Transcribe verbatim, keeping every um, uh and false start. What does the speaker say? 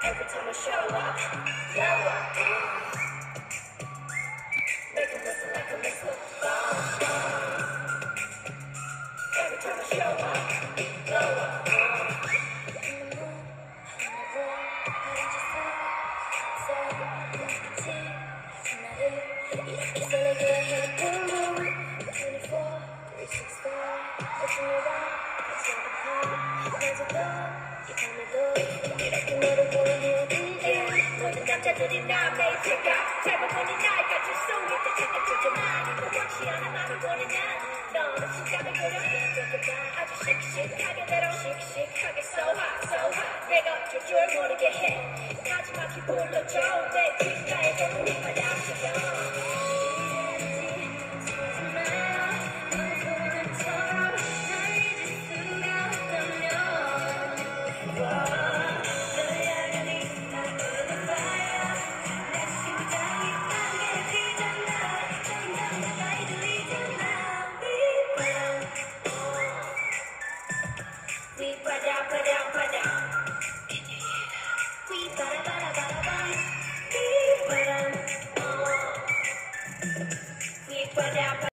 Every time I show up, blow up. Make 'em listen like a missile. Every time I show up, blow up. 이렇게 설레게 해 boom boom twenty-four, three sixty-five watching you run 같이 하고 낮에도 이 밤에도 이렇게 너를 보는 yeah. 모든 남자들이 나 매일 pick up 잘못 보니 날 가질 수 있다 착각하지만 이거 원치 않아 맘을 보내 난 너는 심장을 고려 봐 아주 씩씩하게 대로 씩씩하게 so hot so hot 내가 어쩔 줄 모르게 해 마지막에 불러줘 내 귓가에 너무 받아주려 We ba-da, ba-da, ba-da. Can you hear that? We ba-da, ba-da, ba-da, ba. We ba-da, oh. We ba-da, ba-da.